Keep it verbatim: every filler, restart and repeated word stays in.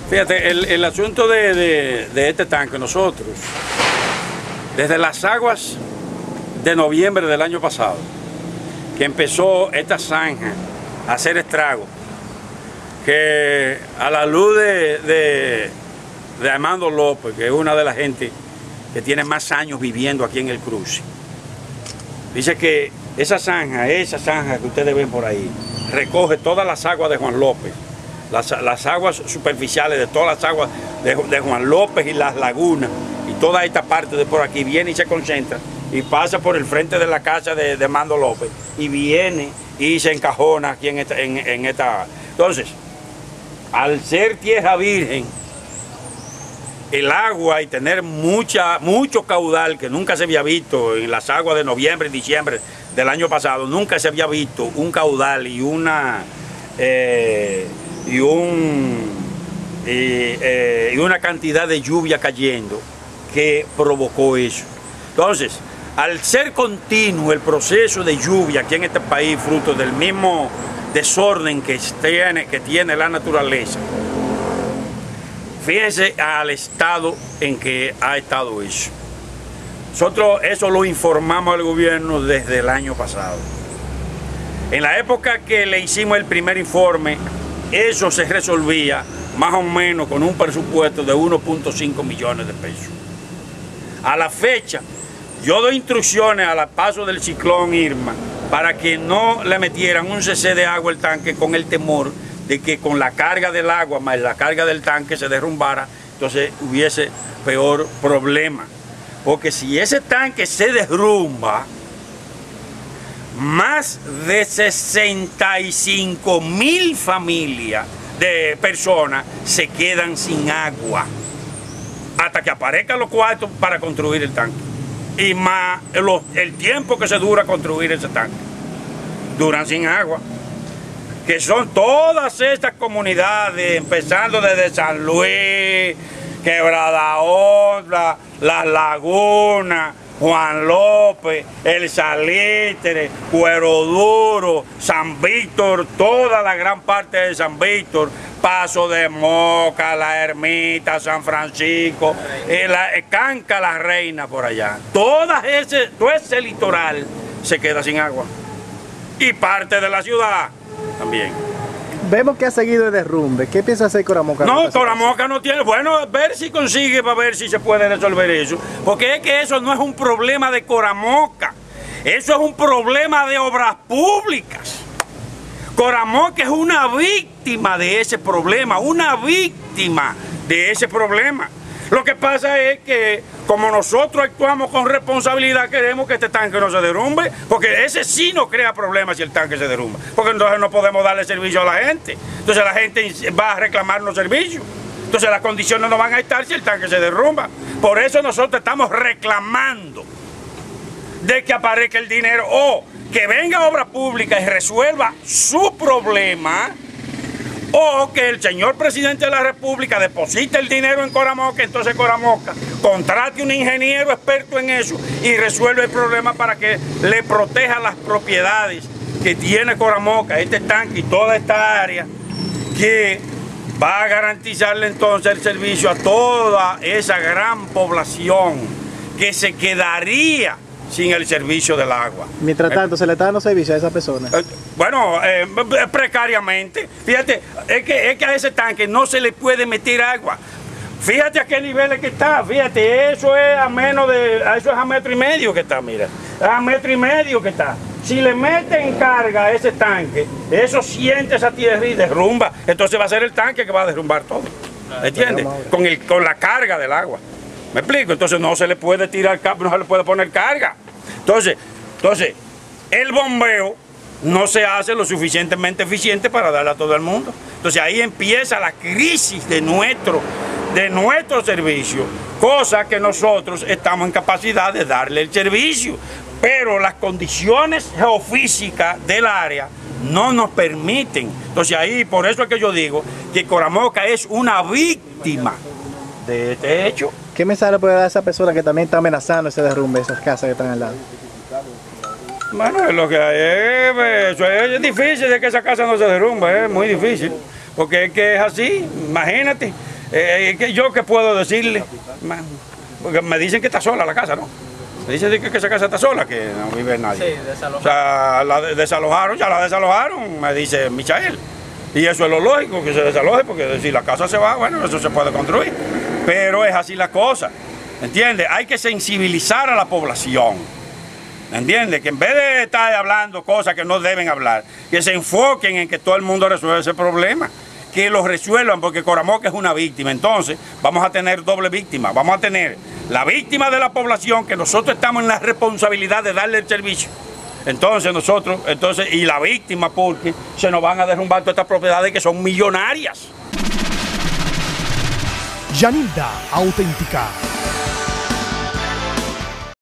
Fíjate, el, el asunto de, de, de este tanque, nosotros, desde las aguas de noviembre del año pasado, que empezó esta zanja a hacer estragos, que a la luz de, de, de Armando López, que es una de las gente que tiene más años viviendo aquí en el cruce, dice que esa zanja, esa zanja que ustedes ven por ahí, recoge todas las aguas de Juan López, las, las aguas superficiales de todas las aguas de, de Juan López y las lagunas, y toda esta parte de por aquí viene y se concentra y pasa por el frente de la casa de, de Armando López y viene y se encajona aquí en esta, en, en esta. Entonces, al ser tierra virgen, el agua y tener mucha, mucho caudal que nunca se había visto en las aguas de noviembre y diciembre del año pasado, nunca se había visto un caudal y una eh, y un y, eh, y una cantidad de lluvia cayendo que provocó eso. Entonces, al ser continuo el proceso de lluvia aquí en este país, fruto del mismo desorden que tiene, que tiene la naturaleza, fíjense al estado en que ha estado eso. Nosotros eso lo informamos al gobierno desde el año pasado. En la época que le hicimos el primer informe, eso se resolvía más o menos con un presupuesto de uno punto cinco millones de pesos. A la fecha, yo doy instrucciones al paso del ciclón Irma para que no le metieran un cc de agua al tanque con el temor de que con la carga del agua más la carga del tanque se derrumbara, entonces hubiese peor problema. Porque si ese tanque se derrumba, más de sesenta y cinco mil familias de personas se quedan sin agua hasta que aparezcan los cuartos para construir el tanque. Y más los, el tiempo que se dura construir ese tanque. Duran sin agua. Que son todas estas comunidades, empezando desde San Luis, Quebrada Honda, Las Lagunas, Juan López, El Salitre, Cuero Duro, San Víctor, toda la gran parte de San Víctor, Paso de Moca, La Ermita, San Francisco, eh, la, eh, Canca la Reina por allá. Todas ese, todo ese litoral se queda sin agua. Y parte de la ciudad también. Vemos que ha seguido el derrumbe. ¿Qué piensa hacer Coramoca? No, Coramoca no tiene. Bueno, ver si consigue para ver si se puede resolver eso. Porque es que eso no es un problema de Coramoca. Eso es un problema de obras públicas. Coramoca es una víctima de ese problema, una víctima de ese problema. Lo que pasa es que como nosotros actuamos con responsabilidad, queremos que este tanque no se derrumbe, porque ese sí no crea problemas si el tanque se derrumba, porque entonces no podemos darle servicio a la gente. Entonces la gente va a reclamar los servicios. Entonces las condiciones no van a estar si el tanque se derrumba. Por eso nosotros estamos reclamando de que aparezca el dinero o que venga obra pública y resuelva su problema, o que el señor presidente de la República deposite el dinero en Coramoca, entonces Coramoca contrate un ingeniero experto en eso y resuelve el problema para que le proteja las propiedades que tiene Coramoca, este tanque y toda esta área, que va a garantizarle entonces el servicio a toda esa gran población que se quedaría sin el servicio del agua. Mientras tanto, ¿se le está dando servicio a esa persona? Eh, bueno, eh, precariamente. Fíjate, es que, es que a ese tanque no se le puede meter agua. Fíjate a qué nivel que está, fíjate, eso es a menos de, eso es a metro y medio que está, mira. Es a metro y medio que está. Si le meten carga a ese tanque, eso siente esa tierra y derrumba. Entonces va a ser el tanque que va a derrumbar todo. ¿Entiendes? Con, el, con la carga del agua. ¿Me explico? Entonces no se le puede tirar, no se le puede poner carga. Entonces, entonces, el bombeo no se hace lo suficientemente eficiente para darle a todo el mundo. Entonces ahí empieza la crisis de nuestro, de nuestro servicio, cosa que nosotros estamos en capacidad de darle el servicio, pero las condiciones geofísicas del área no nos permiten. Entonces ahí, por eso es que yo digo que Coramoca es una víctima de este hecho. ¿Qué mensaje le puede dar a esa persona que también está amenazando ese derrumbe, esas casas que están al lado? Bueno, lo que hay es, eso es difícil de que esa casa no se derrumbe, es muy difícil, porque es que es así, imagínate, Eh, que ¿Yo qué puedo decirle? Porque me dicen que está sola la casa, ¿no? Me dicen que, que esa casa está sola, que no vive nadie. Sí, desalojaron. O sea, la de- desalojaron, ya la desalojaron, me dice Michael. Y eso es lo lógico, que se desaloje, porque si la casa se va, bueno, eso se puede construir. Pero es así la cosa, ¿entiendes? Hay que sensibilizar a la población, ¿entiendes? Que en vez de estar hablando cosas que no deben hablar, que se enfoquen en que todo el mundo resuelva ese problema, que lo resuelvan, porque Coramoca es una víctima. Entonces vamos a tener doble víctima, vamos a tener la víctima de la población, que nosotros estamos en la responsabilidad de darle el servicio. Entonces nosotros, entonces, y la víctima porque se nos van a derrumbar todas estas propiedades que son millonarias. Yanilda Auténtica.